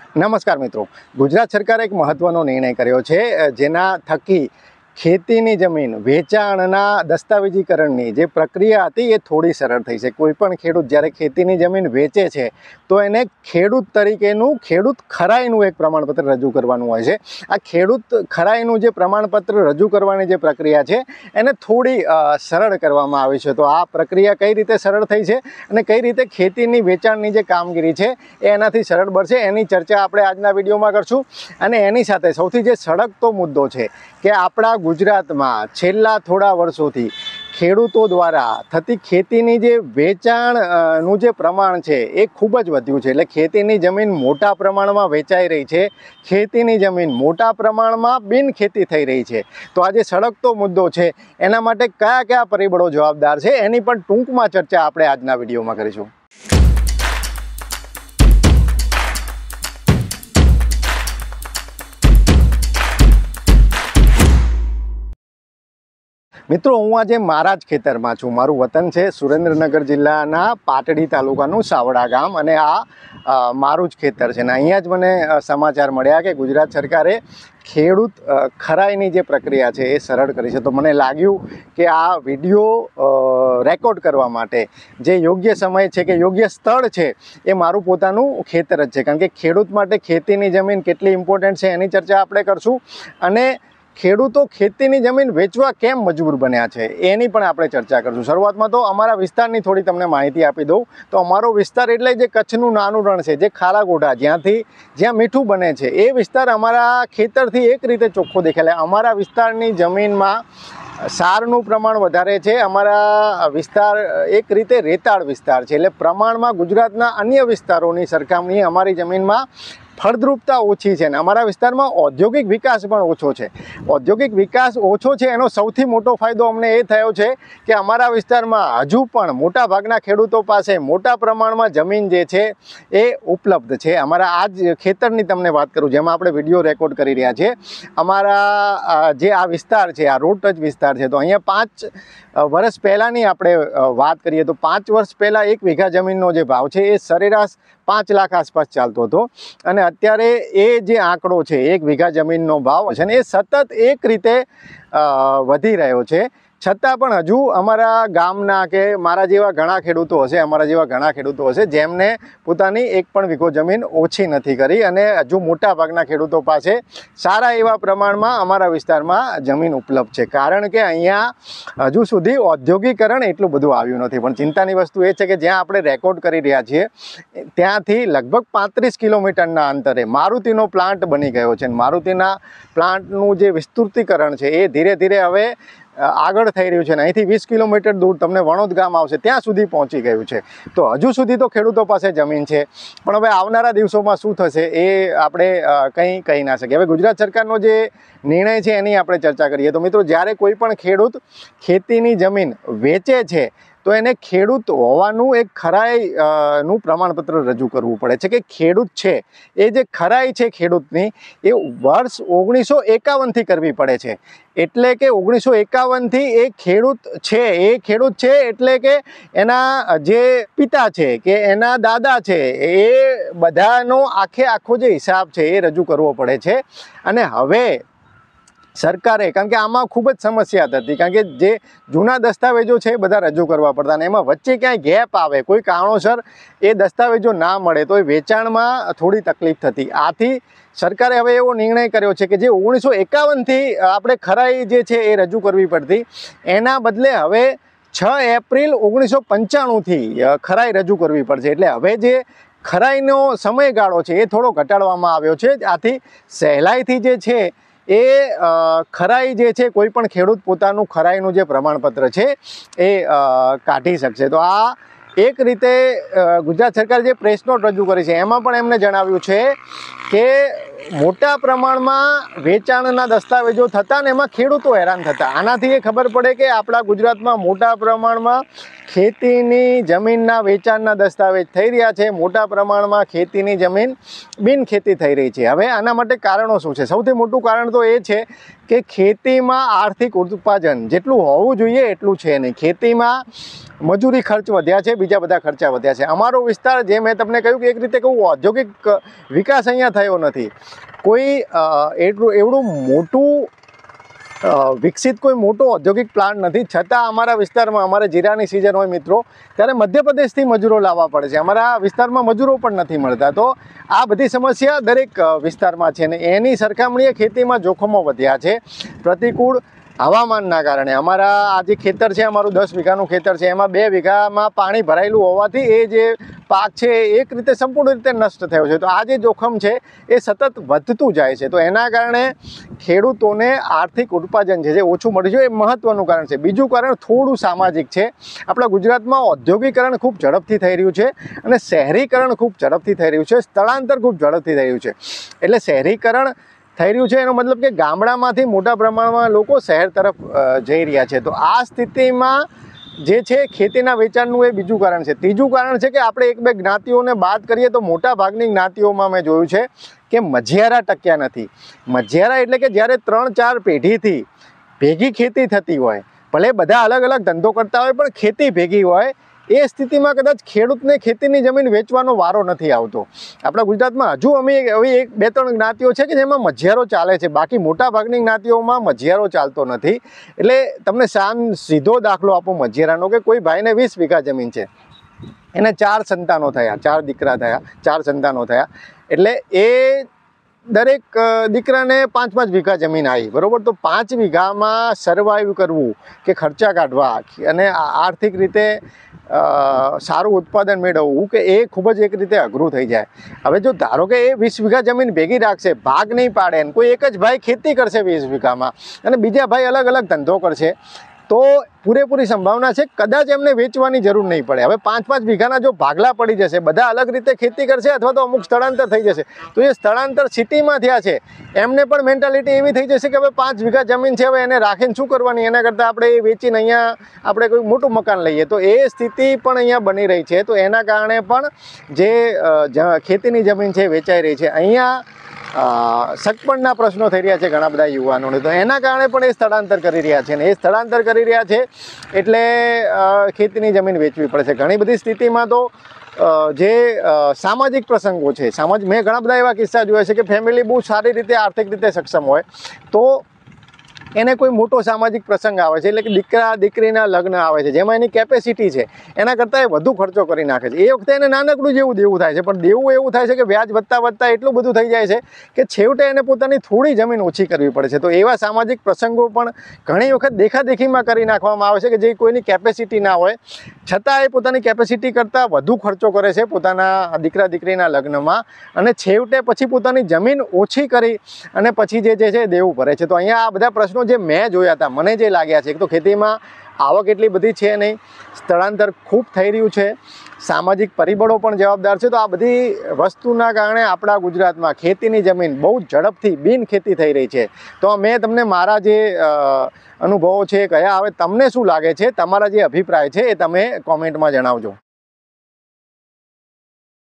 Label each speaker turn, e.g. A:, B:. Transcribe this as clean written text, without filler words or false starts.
A: નમસ્કાર મિત્રો, ગુજરાત સરકારે એક મહત્વનો નિર્ણય કર્યો છે જેના થકી ખેતીની જમીન વેચાણના દસ્તાવેજીકરણની જે પ્રક્રિયા હતી એ થોડી સરળ થઈ છે। કોઈપણ ખેડૂત જ્યારે ખેતીની જમીન વેચે છે તો એને ખેડૂત તરીકેનું ખેડૂત ખરાઈનું એક પ્રમાણપત્ર રજૂ કરવાનું હોય છે। આ ખેડૂત ખરાઈનું જે પ્રમાણપત્ર રજૂ કરવાની જે પ્રક્રિયા છે એને થોડી સરળ કરવામાં આવી છે। તો આ પ્રક્રિયા કઈ રીતે સરળ થઈ છે અને કઈ રીતે ખેતીની વેચાણની જે કામગીરી છે એ એનાથી સરળ બનશે એની ચર્ચા આપણે આજના વિડીયોમાં કરશું। અને એની સાથે સૌથી જે સળગતો મુદ્દો છે કે આપણા ગુજરાતમાં છેલ્લા થોડા વર્ષોથી ખેડૂતો દ્વારા થતી ખેતીની જે વેચાણનું જે પ્રમાણ છે એ ખૂબ જ વધ્યું છે। એટલે ખેતીની જમીન મોટા પ્રમાણમાં વેચાઈ રહી છે, ખેતીની જમીન મોટા પ્રમાણમાં બિનખેતી થઈ રહી છે। તો આ જે સળગતો મુદ્દો છે એના માટે કયા કયા પરિબળો જવાબદાર છે એની પણ ટૂંકમાં ચર્ચા આપણે આજના વિડીયોમાં કરીશું। મિત્રો, હું આજે મારા જ ખેતરમાં છું। મારું વતન છે સુરેન્દ્રનગર જિલ્લાના પાટડી તાલુકાનું સાવડા ગામ અને આ મારું જ ખેતર છે। ને અહીંયા જ મને સમાચાર મળ્યા કે ગુજરાત સરકારે ખેડૂત ખરાઈની જે પ્રક્રિયા છે એ સરળ કરી છે। તો મને લાગ્યું કે આ વિડીયો રેકોર્ડ કરવા માટે જે યોગ્ય સમય છે કે યોગ્ય સ્થળ છે એ મારું પોતાનું ખેતર જ છે। કારણ કે ખેડૂત માટે ખેતીની જમીન કેટલી ઇમ્પોર્ટન્ટ છે એની ચર્ચા આપણે કરશું અને ખેડૂતો ખેતીની જમીન વેચવા કેમ મજબૂર બન્યા છે એની પણ આપણે ચર્ચા કરશું। શરૂઆતમાં તો અમારા વિસ્તારની થોડી તમને માહિતી આપી દઉં તો અમારો વિસ્તાર એટલે જે કચ્છનું નાનું રણ છે, જે ખારાગોઢા જ્યાં મીઠું બને છે એ વિસ્તાર અમારા ખેતરથી એક રીતે ચોખ્ખો દેખાય। અમારા વિસ્તારની જમીનમાં સારનું પ્રમાણ વધારે છે। અમારા વિસ્તાર એક રીતે રેતાળ વિસ્તાર છે, એટલે પ્રમાણમાં ગુજરાતના અન્ય વિસ્તારોની સરખામણીએ અમારી જમીનમાં ફળદ્રુપતા ઓછી છે અને અમારા વિસ્તારમાં ઔદ્યોગિક વિકાસ પણ ઓછો છે। ઔદ્યોગિક વિકાસ ઓછો છે એનો સૌથી મોટો ફાયદો અમને એ થયો છે કે અમારા વિસ્તારમાં હજુ પણ મોટા ભાગના ખેડૂતો પાસે મોટા પ્રમાણમાં જમીન જે છે એ ઉપલબ્ધ છે। અમારા આ જ ખેતરની તમને વાત કરું જેમાં આપણે વિડીયો રેકોર્ડ કરી રહ્યા છીએ, અમારા જે આ વિસ્તાર છે આ રોડ ટચ વિસ્તાર છે। તો અહીંયા 5 વર્ષ પહેલાંની આપણે વાત કરીએ તો 5 વર્ષ પહેલાં 1 વીઘા જમીનનો જે ભાવ છે એ સરેરાશ 5 લાખ આસપાસ ચાલતો હતો અને અત્યારે એ જે આંકડો છે 1 વીઘા જમીનનો ભાવ છે ને એ સતત એક રીતે વધી રહ્યો છે। છતાં પણ હજુ અમારા ગામના કે મારા જેવા ઘણા ખેડૂતો હશે જેમને પોતાની 1 પણ વીઘો જમીન ઓછી નથી કરી અને હજુ મોટા ભાગના ખેડૂતો પાસે સારા એવા પ્રમાણમાં અમારા વિસ્તારમાં જમીન ઉપલબ્ધ છે। કારણ કે અહીંયા હજુ સુધી ઔદ્યોગિકરણ એટલું બધું આવ્યું નથી। પણ ચિંતાની વસ્તુ એ છે કે જ્યાં આપણે રેકોર્ડ કરી રહ્યા છીએ ત્યાંથી લગભગ 35 કિલોમીટરના અંતરે મારુતિનો પ્લાન્ટ બની ગયો છે। મારુતિના પ્લાન્ટનું જે વિસ્તૃતીકરણ છે એ ધીરે ધીરે હવે આગળ થઈ રહ્યું છે ને અહીંથી 20 કિલોમીટર દૂર તમને વણોદ ગામ આવશે ત્યાં સુધી પહોંચી ગયું છે। તો હજુ સુધી તો ખેડૂતો પાસે જમીન છે પણ હવે આવનારા દિવસોમાં શું થશે એ આપણે કંઈ કહી ના શકીએ। હવે ગુજરાત સરકારનો જે નિર્ણય છે એની આપણે ચર્ચા કરીએ તો મિત્રો, જ્યારે કોઈ પણ ખેડૂત ખેતીની જમીન વેચે છે તો એને ખેડૂત હોવાનું એક ખરાઈનું પ્રમાણપત્ર રજૂ કરવું પડે છે કે ખેડૂત છે એ જે ખરાઈ છે ખેડૂતની એ વર્ષ 1951થી કરવી પડે છે। એટલે કે 1951થી એ ખેડૂત છે એટલે કે એના જે પિતા છે કે એના દાદા છે એ બધાનો આખો જે હિસાબ છે એ રજૂ કરવો પડે છે। અને હવે સરકારે, કારણ કે આમાં ખૂબ જ સમસ્યા હતી, કારણ કે જે જૂના દસ્તાવેજો છે એ બધા રજૂ કરવા પડતા અને એમાં વચ્ચે ક્યાંય ગેપ આવે, કોઈ કારણોસર એ દસ્તાવેજો ના મળે તો એ વેચાણમાં થોડી તકલીફ થતી। આથી સરકારે હવે એવો નિર્ણય કર્યો છે કે જે 1951થી આપણે ખરાઈ જે છે એ રજૂ કરવી પડતી એના બદલે હવે 6 એપ્રિલ 1995થી ખરાઈ રજૂ કરવી પડશે। એટલે હવે જે ખરાઈનો સમયગાળો છે એ થોડો ઘટાડવામાં આવ્યો છે। આથી સહેલાઈથી જે છે એ ખરાઈ જે છે કોઈ પણ ખેડૂત પોતાનું ખરાઈનું જે પ્રમાણપત્ર છે એ કાઢી શકશે। તો આ એક રીતે ગુજરાત સરકારે જે પ્રેસ નોટ રજૂ કરી છે એમાં પણ એમને જણાવ્યું છે કે મોટા પ્રમાણમાં વેચાણના દસ્તાવેજો થતા ને એમાં ખેડૂતો હેરાન થતા। આનાથી એ ખબર પડે કે આપણા ગુજરાતમાં મોટા પ્રમાણમાં ખેતીની જમીનના વેચાણના દસ્તાવેજ થઈ રહ્યા છે, મોટા પ્રમાણમાં ખેતીની જમીન બિનખેતી થઈ રહી છે। હવે આના માટે કારણો શું છે? સૌથી મોટું કારણ તો એ છે કે ખેતીમાં આર્થિક ઉત્પાદન જેટલું હોવું જોઈએ એટલું છે નહીં। ખેતીમાં મજૂરી ખર્ચ વધ્યા છે, બીજા બધા ખર્ચા વધ્યા છે। અમારો વિસ્તાર, જે મેં તમને કહ્યું કે એક રીતે કહું ઔદ્યોગિક વિકાસ અહીંયા થયો નથી. કોઈ એવડું મોટું વિકસિત કોઈ મોટો ઔદ્યોગિક પ્લાન્ટ નથી, છતાં અમારા વિસ્તારમાં અમારે જીરાની સિઝન હોય મિત્રો ત્યારે મધ્યપ્રદેશથી મજૂરો લાવવા પડે છે. અમારા વિસ્તારમાં મજૂરો પણ નથી મળતા. તો આ બધી સમસ્યા દરેક વિસ્તારમાં છે ને એની સરખામણીએ ખેતીમાં જોખમો વધ્યા છે. પ્રતિકૂળ હવામાનના કારણે અમારા આ જે ખેતર છે, અમારું 10 વીઘાનું ખેતર છે, એમાં 2 વીઘામાં પાણી ભરાયેલું હોવાથી એ જે પાક છે એક રીતે સંપૂર્ણ રીતે નષ્ટ થયો છે. તો આ જે જોખમ છે એ સતત વધતું જાય છે. તો એના કારણે ખેડૂતોને આર્થિક ઉત્પાદન છે જે ઓછું મળ્યું છે, એ મહત્ત્વનું કારણ છે. બીજું કારણ થોડું સામાજિક છે. આપણા ગુજરાતમાં ઔદ્યોગિકરણ ખૂબ ઝડપથી થઈ રહ્યું છે અને શહેરીકરણ ખૂબ ઝડપથી થઈ રહ્યું છે, સ્થળાંતર ખૂબ ઝડપથી થઈ રહ્યું છે. એટલે શહેરીકરણ થઈ રહ્યું છે એનો મતલબ કે ગામડામાંથી મોટા પ્રમાણમાં લોકો શહેર તરફ જઈ રહ્યા છે. તો આ સ્થિતિમાં જે છે ખેતીના વેચાણનું એ બીજું કારણ છે. ત્રીજું કારણ છે કે આપણે એક બે જ્ઞાતિઓને બાદ કરીએ તો મોટા ભાગની જ્ઞાતિઓમાં મેં જોયું છે કે મજિયારા ટક્યા નથી. મજિયારા એટલે કે જ્યારે 3-4 પેઢીથી ભેગી ખેતી થતી હોય, ભલે બધા અલગ અલગ ધંધો કરતા હોય પણ ખેતી ભેગી હોય, એ સ્થિતિમાં કદાચ ખેડૂતને ખેતીની જમીન વેચવાનો વારો નથી આવતો. આપણા ગુજરાતમાં હજુ હવે 2-3 જ્ઞાતિઓ છે કે જેમાં મજિયારો ચાલે છે, બાકી મોટા ભાગની જ્ઞાતિઓમાં મજિયારો ચાલતો નથી. એટલે તમને સીધો દાખલો આપો મજિયારાનો કે કોઈ ભાઈને 20 વીઘા જમીન છે, એને 4 સંતાનો થયા, 4 દીકરા થયા, 4 સંતાનો થયા, એટલે એ દરેક દીકરાને 5-5 વીઘા જમીન આવી, બરાબર. તો 5 વીઘામાં સર્વાઈવ કરવું કે ખર્ચા કાઢવા અને આર્થિક રીતે સારું ઉત્પાદન મેળવવું કે એ ખૂબ જ એક રીતે અઘરું થઈ જાય. હવે જો ધારો કે એ 20 વીઘા જમીન ભેગી રાખશે, ભાગ નહીં પાડે, કોઈ એક જ ભાઈ ખેતી કરશે 20 વીઘામાં અને બીજા ભાઈ અલગ અલગ ધંધો કરશે, તો પૂરેપૂરી સંભાવના છે કદાચ એમને વેચવાની જરૂર નહીં પડે. હવે 5-5 વીઘાના જો ભાગલા પડી જશે, બધા અલગ રીતે ખેતી કરશે અથવા તો અમુક સ્થળાંતર થઈ જશે, તો એ સ્થળાંતર સિટીમાં થયા છે એમને પણ મેન્ટાલિટી એવી થઈ જશે કે હવે 5 વીઘા જમીન છે, હવે એને રાખીને શું કરવાની, એના કરતાં આપણે એ વેચીને અહીંયા આપણે કોઈ મોટું મકાન લઈએ. તો એ સ્થિતિ પણ અહીંયા બની રહી છે. તો એના કારણે પણ જે ખેતીની જમીન છે વેચાઈ રહી છે. અહીંયા સગપણના પ્રશ્નો થઈ રહ્યા છે ઘણા બધા યુવાનોને, તો એના કારણે પણ એ સ્થળાંતર કરી રહ્યા છે. અને એ સ્થળાંતર કરી રહ્યા છે એટલે ખેતીની જમીન વેચવી પડે છે. ઘણી બધી સ્થિતિમાં તો જે સામાજિક પ્રસંગો છે, મેં ઘણા બધા એવા કિસ્સા જોયા છે કે ફેમિલી બહુ સારી રીતે આર્થિક રીતે સક્ષમ હોય તો એને કોઈ મોટો સામાજિક પ્રસંગ આવે છે, એટલે કે દીકરા દીકરીના લગ્ન આવે છે, જેમાં એની કેપેસિટી છે એના કરતાં એ વધુ ખર્ચો કરી નાખે છે. એ વખતે એને નાનકડું જેવું દેવું થાય છે, પણ દેવું એવું થાય છે કે વ્યાજ વધતા વધતા એટલું બધું થઈ જાય છે કે છેવટે એને પોતાની થોડી જમીન ઓછી કરવી પડે છે. તો એવા સામાજિક પ્રસંગો પણ ઘણી વખત દેખાદેખીમાં કરી નાખવામાં આવે છે કે જે કોઈની કેપેસિટી ના હોય, છતાં એ પોતાની કેપેસિટી કરતાં વધુ ખર્ચો કરે છે પોતાના દીકરા દીકરીના લગ્નમાં, અને છેવટે પછી પોતાની જમીન ઓછી કરી અને પછી જે છે દેવું ભરે છે. તો અહીંયા આ બધા પ્રશ્નો જે મેં જોયા હતા, મને જે લાગ્યા છે, એક તો ખેતીમાં આવક એટલી બધી છે નહીં, સ્થળાંતર ખૂબ થઈ રહ્યું છે, સામાજિક પરિબળો પણ જવાબદાર છે. તો આ બધી વસ્તુના કારણે આપણા ગુજરાતમાં ખેતીની જમીન બહુ ઝડપથી બિનખેતી થઈ રહી છે. તો મેં તમને મારા જે અનુભવો છે એ કયા. હવે તમને શું લાગે છે, તમારા જે અભિપ્રાય છે એ તમે કોમેન્ટમાં જણાવજો.